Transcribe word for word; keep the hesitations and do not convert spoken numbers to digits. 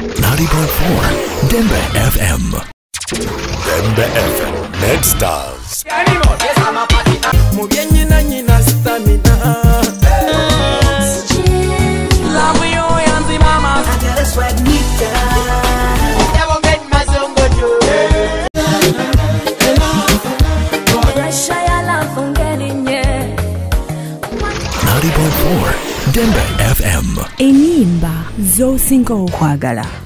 ninety point four Dembe F M. Dembe F M. Med Stars. ninety point four Dembe F M. Enimba zo sinko kwagala.